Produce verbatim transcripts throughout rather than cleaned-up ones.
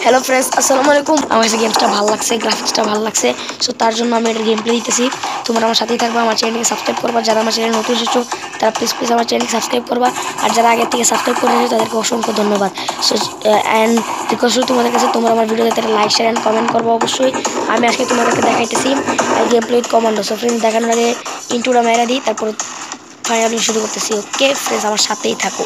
Hello friends, আসসালামু আলাইকুম। আমার কাছে গেমসটা ভালো লাগছে, গ্রাফিক্সটা ভালো লাগছে, সো তার জন্য আমি এটার গেম প্লে দিতেছি। তোমরা আমার সাথেই থাকবা, আমার চ্যানেলকে সাবস্ক্রাইব করবা। যারা আমার চ্যানেল নতুন এসেছো তারা প্লিজ প্লিজ আমার চ্যানেলকে সাবস্ক্রাইব করবা, আর যারা আগে থেকে সাবস্ক্রাইব করে এসেছো তাদেরকে অসংখ্য ধন্যবাদ। সো অ্যান্ড রিকোয়েস্ট তোমাদের কাছে, তোমরা আমার ভিডিওতে একটা লাইক শেয়ার অ্যান্ড কমেন্ট করবো অবশ্যই। আমি আজকে তোমাদেরকে দেখাইতেছি game play with commando. So friends, দেখানোর আগে ইন্ট্রোটা মেরা দিই, তারপর ফাইনালি শুরু করতেছি। ওকে ফ্রেন্ডস, আমার সাথেই থাকো।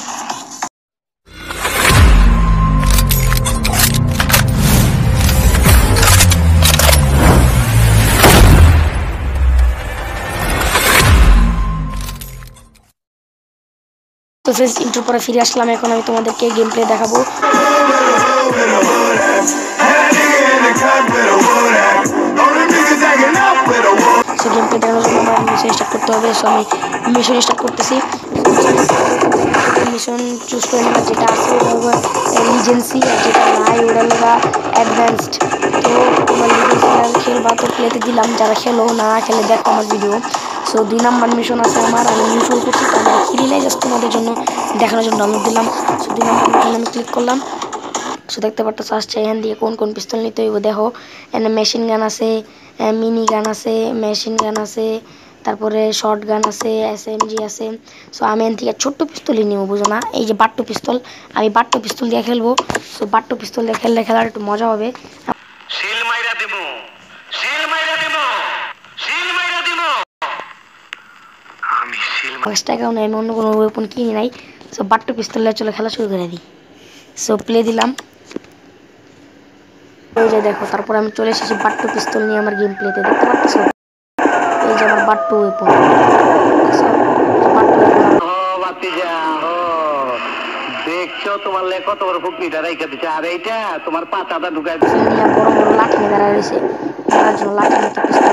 তো ফ্রেন্ডস, ইন্ট্রোর পরে ফিরে আসলাম। এখন আমি তোমাদেরকে গেম প্লে দেখাবো। সো গেম প্লে দেখানোর জন্য আমার মিশন স্টার্ট করতে হবে। সো আমি মিশন স্টার্ট করতেছি। মিশন চুজ করে নেবা, যেটা আছে ওটা হলো লিজেন্সি, আর যেটা নাই ওটা হলো অ্যাডভান্সড। তো তোমার লিজেন্সি আর খেলবা তো প্লেতে দিলাম, যারা খেলো না খেলে দেখো আমার ভিডিও। সো দুই নাম্বার মিশন আছে আমার, আমি নিউ শুরু করছি, তো আমি খেলি নাই, জাস্ট তোমাদের জন্য দেখানোর জন্য ডাউনলোড দিলাম। সো দুই নাম্বার মিশন আমি ক্লিক করলাম। সো দেখতে পারতো আসছে এখান দিয়ে কোন কোন পিস্তল নিতে হইব। দেখো এখানে মেশিন গান আছে, মিনি গান আছে, মেশিন গান আছে, তারপরে শর্ট গান আছে, এস এম জি আছে। সো আমি এখান থেকে ছোট্ট পিস্তলই নিব, বুঝো না, এই যে বাট্টু পিস্তল, আমি বাট্টু পিস্তল দিয়ে খেলবো। সো বাট্টু পিস্তল দিয়ে খেললে খেলার একটু মজা হবে। শিল মাইরা দেব, শিল মাইরা দেব, শিল মাইরা দেব, আমি শিল পাঁচ টাকাও নাই, আমি অন্য কোনো ওয়েপন কিনি নাই। সো বাট্টু পিস্তল দিয়ে চলে খেলা শুরু করে দিই। সো প্লে দিলাম, এই যে দেখো, তারপর আমি চলে এসেছি বাট্টু পিস্তল নিয়ে আমার গেম প্লেতে। দেখতে পাচ্ছ এই যে আমার বাট্টু ওয়েপন, দেখছো তোমার লে কত বড় ফুকনিটা রাইখা দিচ্ছে, আর এইটা তোমার পাতাটা ঢুকাই দিচ্ছে। বড় বড় লাঠি নিয়ে দাঁড়ায় রয়েছে, মারার জন্য লাঠি মতো পিস্তল।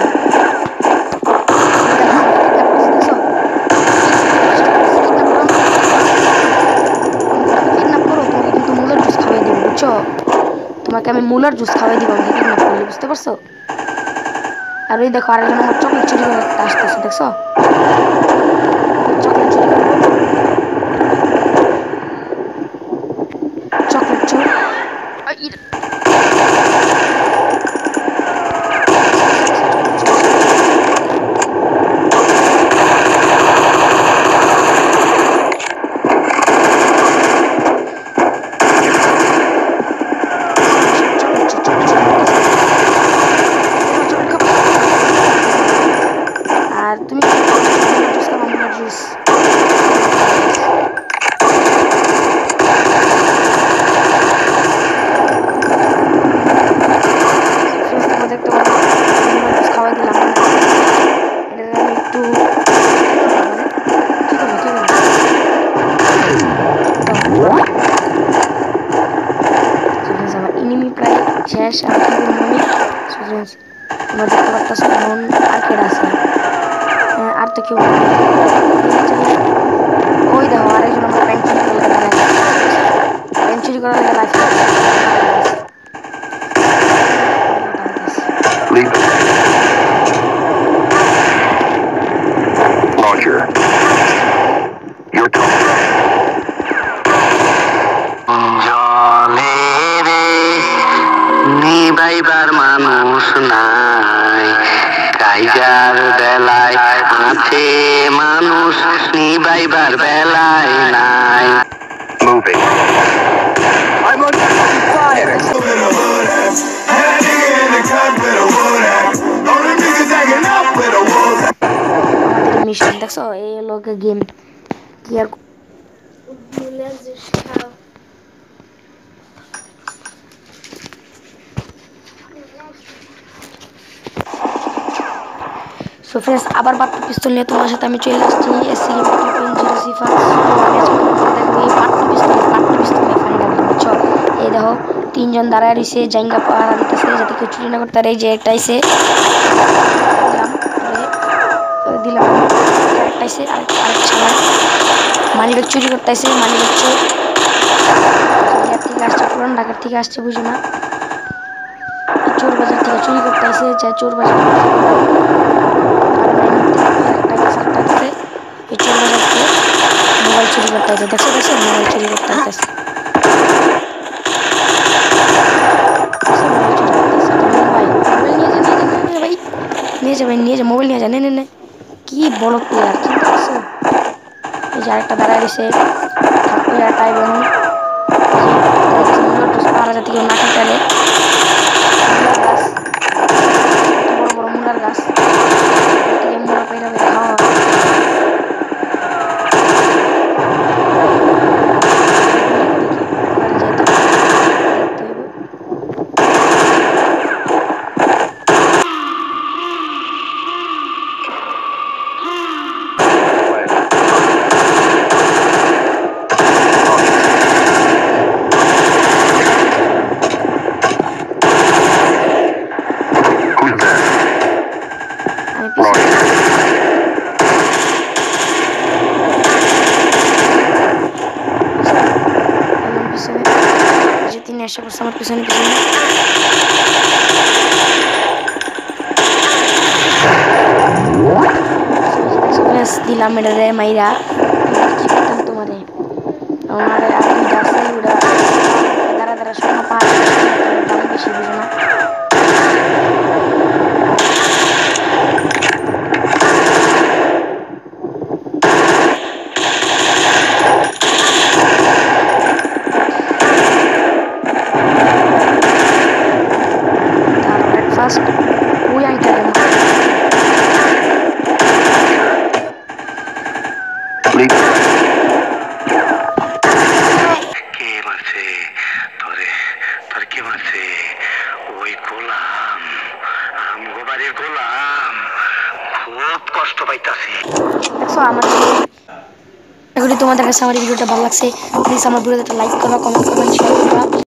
কিডন্যাপ করো, তোমাকে কিন্তু মুলার জুস খাওয়াই দেবো, বুঝছো? তোমাকে আমি মুলার জুস খাওয়াই দিব আমাকে কিডন্যাপ করলে, বুঝতে পারছো? আর ওই দেখো আরেকজন আমার চকলেট চুরি করে আসতেছে, দেখছো? চকলেট চুরি করবো, চকলেট চুর। আর তুমি জুস খাবা, মুলার জুস। দেখতে পাবো খাওয়াই দিলাম। এটা আমি একটু কি করবো কি করবো আমার ইনিমি প্রায় শেষ। আর কি করবো আমি, তোমরা দেখতে পাচ্ছ এমন আর কেডা আছে, আর তো কেউ ওই দেখো আরেকজন আমার প্যান্ট চুরি করে লাগে, প্যান্ট চুরি করার লাগে লাইফ। Roger. Your turn. জলে রে নিবাইবার মানুষ নাই, কাইজার বেলায় আছে মানুষ, নিবাইবার বেলায় নাই। Moving. I'm on fire. Mission দেখছো, এই লোকে গেম কি আর। সো ফ্রেন্ডস, আবার বাট্টু পিস্তল নিয়ে তোমার সাথে আমি চলে আসছি। AC zero cipher. আমি আজকে দেখো এই বাট্টু পিস্তল বাট্টু পিস্তল নিয়ে ফাইনাল বুঝছো। এই দেখো তিনজন দাঁড়ায় রয়েছে, জাইঙ্গা পাহারা দিতেছে যাতে কেউ চুরি না করতে পারে। এই যে একটা আইসে দিলাম, আরেকটা আইসে, আরেকটা আরেকটা ছাড়ায় মানি ব্যাগ চুরি করতে আইসে, মানি ব্যাগ চোর। ইয়ার থেকে আসছে, পুরান ঢাকার থেকে আসছে, বুঝো না, চোর বাজার থেকে চুরি করতে আইসে। যা চোর বাজার মোবাইল চুরি করতে আছে, দেখছো দেখছো মোবাইল চুরি করতে আসতেছে। নিয়ে যাবে নিয়ে যা মোবাইল নিয়ে যা নে নে নে কি বড় প্লেয়ার চিন্তা করছো এই যে আরেকটা দাঁড়ায় রয়েছে থার্ড প্লেয়ারটা এবং পারা যাতে কেউ না খেতে পারে মূলার গাছ কত বড় বড় মূলার গাছ এদিকে মূলা পাইরা পাইরা খাওয়া এসে পড়ছে আমার পিছনে পিছনে দিলাম মেডারে মাইরা কি করতাম তোমারে আমার আর দুইটা আছে ওরা দাঁড়া দাঁড়া শোনো পাঁচ দাম বেশি বুঝো না Fast, uy, hay que además. কে মারছে তোরে তোর কে মারছে ওই গোলাম আমগো বাড়ির গোলাম খুব কষ্ট পাইতাছে দেখো আমার এগুলি তোমাদের কাছে আমার ভিডিওটা ভালো লাগছে প্লিজ আমার ভিডিওতে লাইক করবা কমেন্ট করবা শেয়ার করবা